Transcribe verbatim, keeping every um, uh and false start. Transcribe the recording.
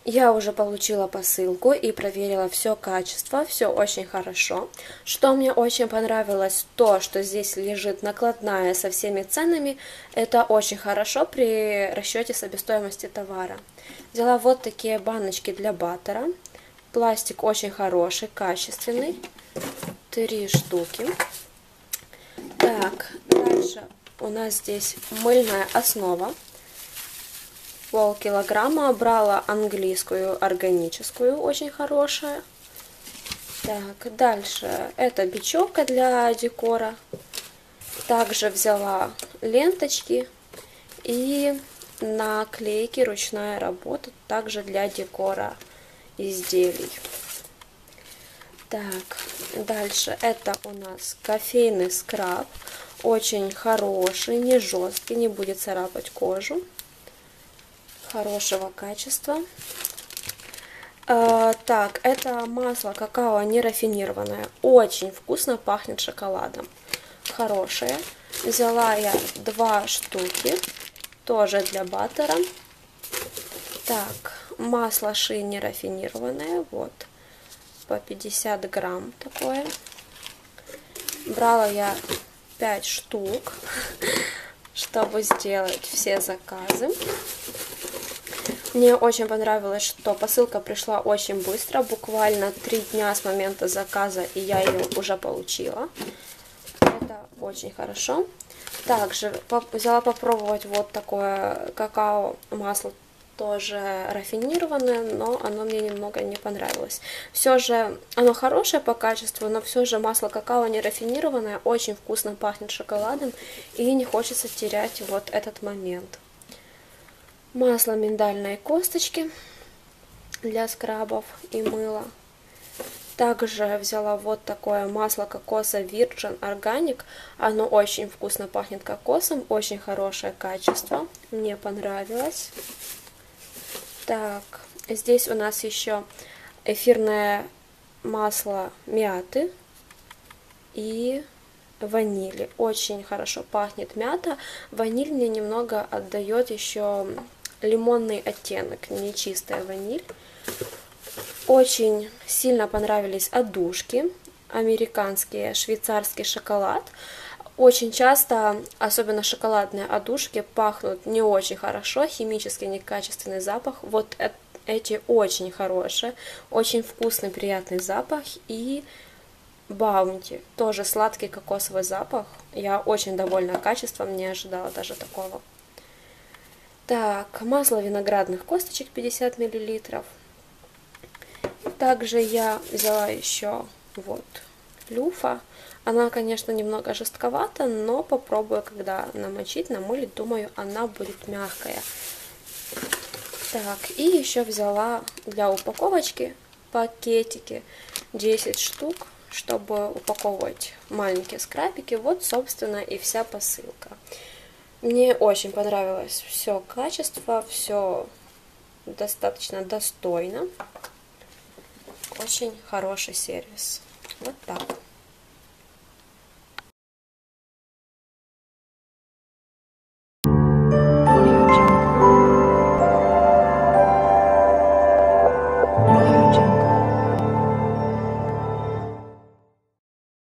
Я уже получила посылку и проверила все качество, все очень хорошо. Что мне очень понравилось, то, что здесь лежит накладная со всеми ценами, это очень хорошо при расчете себестоимости товара. Взяла вот такие баночки для баттера. Пластик очень хороший, качественный. Три штуки. Так, дальше у нас здесь мыльная основа. Полкилограмма. Брала английскую, органическую, очень хорошая. Так, дальше это бечевка для декора. Также взяла ленточки и наклейки, ручная работа, также для декора изделий. Так, дальше это у нас кофейный скраб. Очень хороший, не жесткий, не будет царапать кожу. Хорошего качества. А, так, это масло какао нерафинированное. Очень вкусно, пахнет шоколадом. Хорошее. Взяла я два штуки. Тоже для баттера. Так, масло ши нерафинированное. Вот. По пятьдесят грамм такое. Брала я пять штук, чтобы сделать все заказы. Мне очень понравилось, что посылка пришла очень быстро, буквально три дня с момента заказа, и я ее уже получила. Это очень хорошо. Также взяла попробовать вот такое какао-масло, тоже рафинированное, но оно мне немного не понравилось. Все же оно хорошее по качеству, но все же масло какао не рафинированное, очень вкусно пахнет шоколадом, и не хочется терять вот этот момент. Масло миндальной косточки для скрабов и мыла. Также взяла вот такое масло кокоса Virgin Organic. Оно очень вкусно пахнет кокосом, очень хорошее качество. Мне понравилось. Так, здесь у нас еще эфирное масло мяты и ванили. Очень хорошо пахнет мята. Ваниль мне немного отдает еще лимонный оттенок, не чистая ваниль. Очень сильно понравились отдушки, американские, швейцарский шоколад. Очень часто, особенно шоколадные отдушки, пахнут не очень хорошо, химически некачественный запах. Вот эти очень хорошие, очень вкусный, приятный запах. И Баунти, тоже сладкий кокосовый запах. Я очень довольна качеством, не ожидала даже такого. Так, масло виноградных косточек пятьдесят миллилитров. Также я взяла еще вот люфа. Она, конечно, немного жестковата, но попробую, когда намочить, намылить, думаю, она будет мягкая. Так, и еще взяла для упаковочки пакетики десять штук, чтобы упаковывать маленькие скрабики. Вот, собственно, и вся посылка. Мне очень понравилось все качество, все достаточно достойно. Очень хороший сервис. Вот так.